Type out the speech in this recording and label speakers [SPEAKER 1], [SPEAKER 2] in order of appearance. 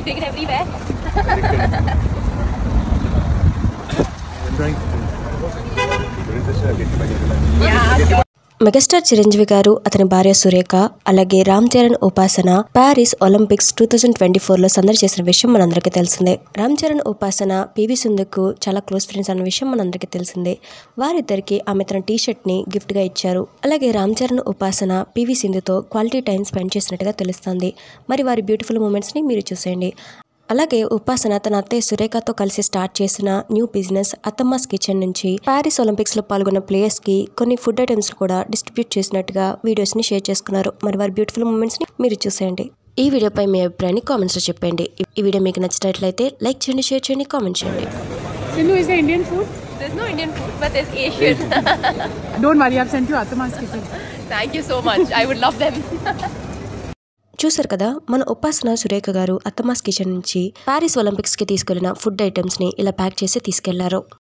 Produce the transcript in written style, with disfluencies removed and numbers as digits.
[SPEAKER 1] Take it everywhere.
[SPEAKER 2] Megastar Chiranjeevi గారు, అతని భార్య సురేఖ, అలాగే రామ్ చరణ్ ఉపాసన ప్యారిస్ ఒలింపిక్స్ 2024లో సందడి చేసిన విషయం మనందరికీ తెలిసిందే. రామ్ చరణ్ ఉపాసన పివి సింధుకు చాలా క్లోజ్ ఫ్రెండ్స్ అన్న విషయం మనందరికీ తెలిసిందే. వారిద్దరికి ఆమె తన టీ-షర్ట్ ని గిఫ్ట్ గా ఇచ్చారు. అలాగే రామ్ చరణ్ ఉపాసన పివి సింధుతో క్వాలిటీ టైం స్పెండ్ చేసినట్టుగా తెలుస్తుంది. మరి వారి బ్యూటిఫుల్ మూమెంట్స్ ని మీరు చూసేయండి. అలాగే ఉపాసన తన అత్తయ్య సురేఖతో కలిసి స్టార్ట్ చేసిన న్యూ బిజినెస్ అత్తమ్మాస్ కిచెన్ నుంచి ప్యారిస్ ఒలింపిక్స్ లో పాల్గొన్న ప్లేయర్స్ కి కొన్ని ఫుడ్ ఐటమ్స్ కూడా డిస్ట్రిబ్యూట్ చేసినట్టుగా వీడియోస్ ని షేర్ చేసుకున్నారు. మరి వారి బ్యూటిఫుల్ మూమెంట్స్ ని మీరు చూసేయండి. ఈ వీడియోపై మీ అభిప్రాయాన్ని కామెంట్స్ లో చెప్పండి. ఈ వీడియో మీకు నచ్చినట్లయితే లైక్ చేయండి, షేర్ చేయండి, కామెంట్ చేయండి.
[SPEAKER 3] Sindhu, is there Indian food?
[SPEAKER 1] There's no Indian food, but there's Asian.
[SPEAKER 3] Don't worry, I've sent you Atama's kitchen.
[SPEAKER 1] Thank you so much. I would love them.
[SPEAKER 2] చూసారు కదా, మన Upasana Surekha garu Athamma's kitchen నుంచి Paris Olympics కి తీసుకెళ్లిన food items ని ఇలా pack చేసి తీసుకెళ్లారు.